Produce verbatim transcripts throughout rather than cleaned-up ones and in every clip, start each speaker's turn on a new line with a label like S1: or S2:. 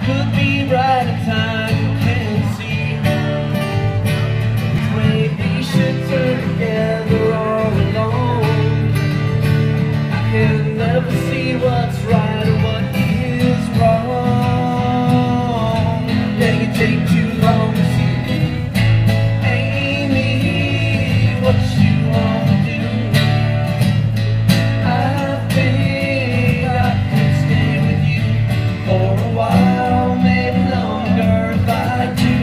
S1: could be right in time, you can't see. Maybe should turn together all alone. I can never see what's right or what is wrong. Yeah, you take too long to see. Aimee, what you want to do? I think I could stay with you for a while, maybe longer if I do.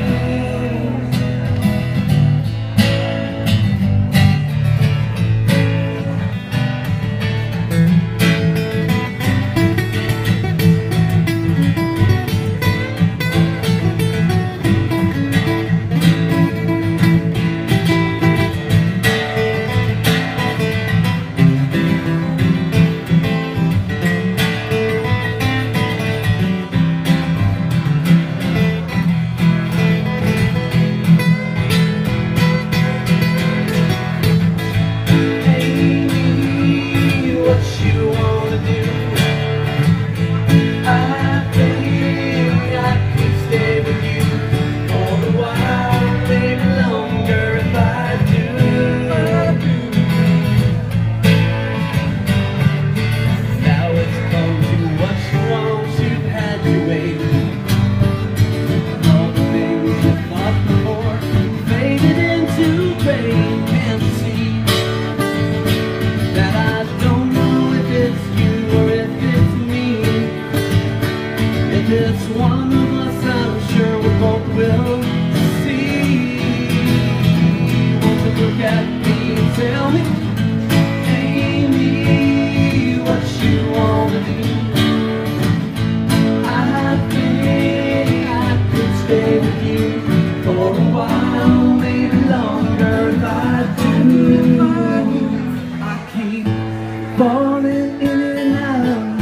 S1: It's one of us, I'm sure we both will see. Won't you look at me and tell me, Aimee, what you want to do? I think I could stay with you for a while, maybe longer if I do. I keep falling in and out,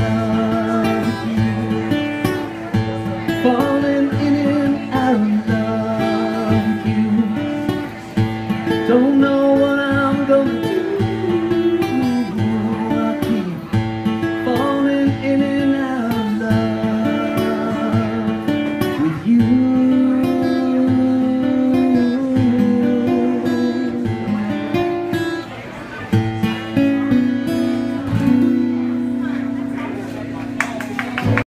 S1: falling in and out of you. Don't know what I'm gonna do.